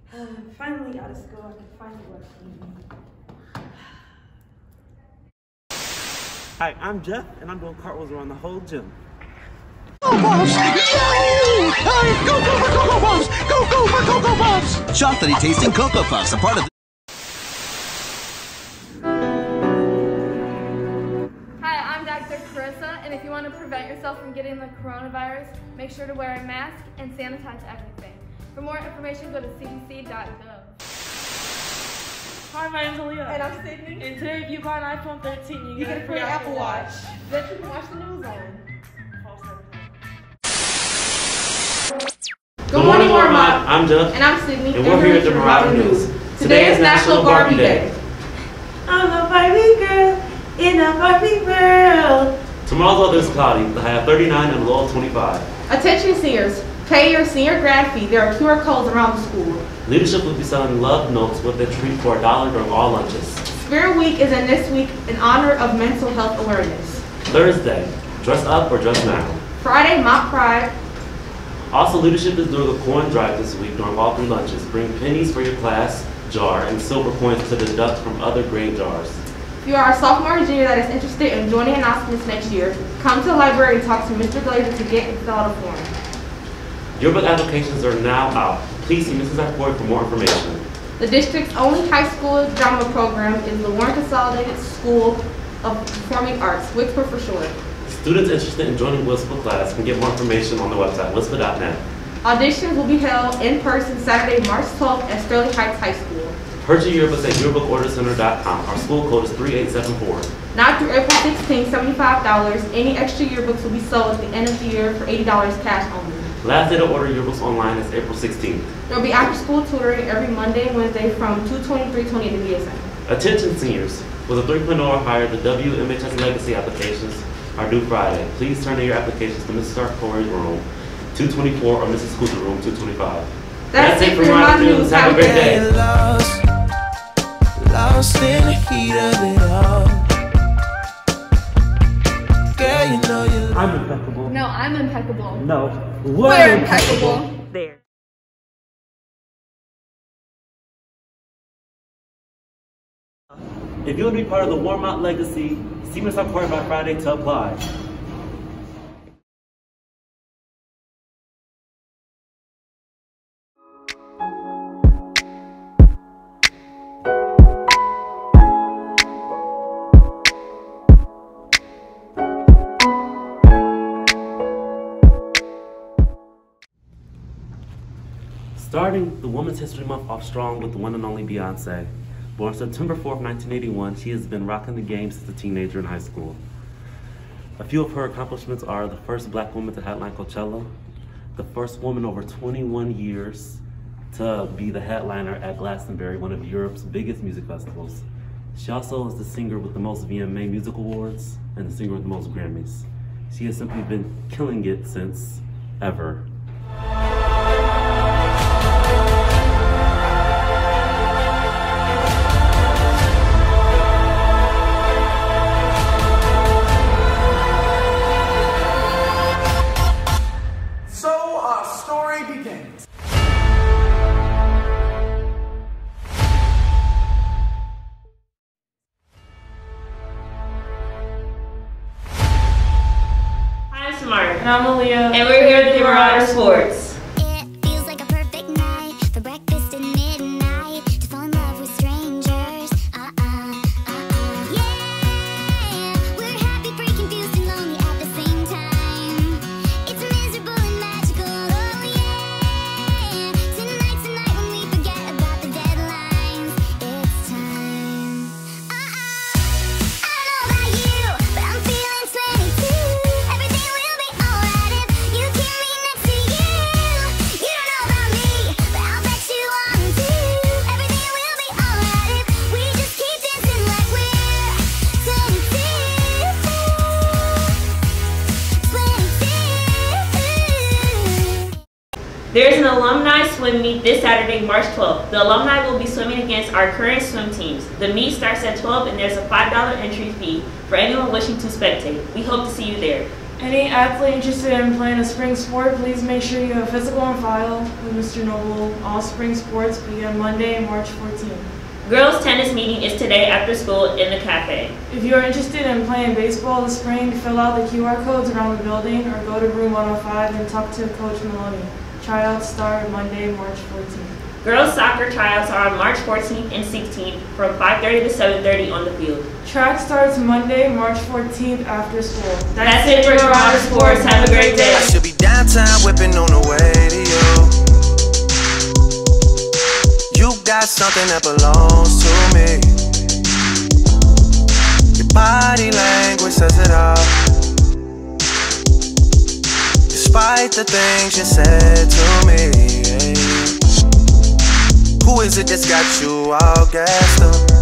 Finally out of school, I can finally work for me. Hi, I'm Jeff, and I'm doing cartwheels around the whole gym. Go Puffs! Yay! Go for Cocoa Puffs! Go for Cocoa Puffs! Chocolatey tasting Cocoa Puffs, a part of the... Hi, I'm Dr. Carissa, and if you want to prevent yourself from getting the coronavirus, make sure to wear a mask and sanitize everything. For more information, go to cdc.gov. Hi, my name's Aaliyah. And I'm Sydney. And today, if you buy an iPhone 13, you get a free Apple Watch that you can watch the news on. Good morning, Mott. I'm Jeff. And I'm Sydney. And we're here at the Marauder News. Today is National Barbie Day. I'm a Barbie girl in a Barbie world. Tomorrow's weather is cloudy, the high of 39 and a low of 25. Attention seniors, pay your senior grad fee. There are QR codes around the school. Leadership will be selling love notes with a treat for $1 during all lunches. Spirit Week is in this week in honor of mental health awareness. Thursday, dress up or dress down. Friday, Mott Pride. Also, leadership is doing a coin drive this week during all 3 lunches. Bring pennies for your class jar and silver coins to deduct from other grade jars. If you are a sophomore or junior that is interested in joining announcements next year, come to the library and talk to Mr. Glazer to get and fill out a form. Yearbook applications are now out. Please see Mrs. Akpori for more information. The district's only high school drama program is the Warren Consolidated School of Performing Arts, WICPER for short. Students interested in joining WISPA class can get more information on the website, wispa.net. Auditions will be held in person Saturday, March 12th at Sterling Heights High School. Purchase yearbooks at yearbookordercenter.com. Our school code is 3874. Now through April 16th, $75. Any extra yearbooks will be sold at the end of the year for $80 cash only. Last day to order yearbooks online is April 16th. There will be after-school tutoring every Monday and Wednesday from 2:20 to 3:20 at the BSN. Attention seniors. With a 3.0 or higher, the WMHS Legacy applications are due Friday. Please turn in your applications to Mrs. Sarkori's room, 224, or Mrs. Scooter's room, 225. That's it for Marauder News. Have a great day. Lost in the heat of it all. Girl, you know you I'm impeccable. No, I'm impeccable. No, We're impeccable. There. If you want to be part of the Mott Legacy, see Mrs. Sarkori by Friday to apply. Starting the Women's History Month off strong with the one and only Beyonce. Born September 4th, 1981, she has been rocking the game since a teenager in high school. A few of her accomplishments are the first black woman to headline Coachella, the first woman over 21 years to be the headliner at Glastonbury, one of Europe's biggest music festivals. She also is the singer with the most VMA Music Awards and the singer with the most Grammys. She has simply been killing it since ever. And I'm Aaliyah. And we're here at the Marauder Sports. It feels like a perfect night for breakfast at midnight to fall in love with strangers. Yeah, we're happy, free, confused, and lonely at the same time. It's miserable and magical. Oh yeah, tonight when we forget about the deadlines, it's time. I don't know about you, but I'm feeling 22. Everything will be alright if you keep me next to you. You don't know about me, but I'll bet you want to. Everything will be alright if we just keep dancing like we're 22. 22. There's an alumni swim meet this Saturday, March 12th. The alumni will be swimming against our current swim teams. The meet starts at 12 and there's a $5 entry fee for anyone wishing to spectate. We hope to see you there. Any athlete interested in playing a spring sport, please make sure you have a physical on file with Mr. Noble. All spring sports begin Monday, March 14th. Girls' tennis meeting is today after school in the cafe. If you are interested in playing baseball this spring, fill out the QR codes around the building or go to room 105 and talk to Coach Maloney. Tryouts start Monday, March 14th. Girls' soccer tryouts are on March 14th and 16th from 5:30 to 7:30 on the field. Track starts Monday, March 14th after school. That's it for Toronto Sports. Have a great day. I should be downtown whipping on the way to you. You got something that belongs to me. Your body language says it all. Despite the things you said to me, who is it that's got you all gassed up?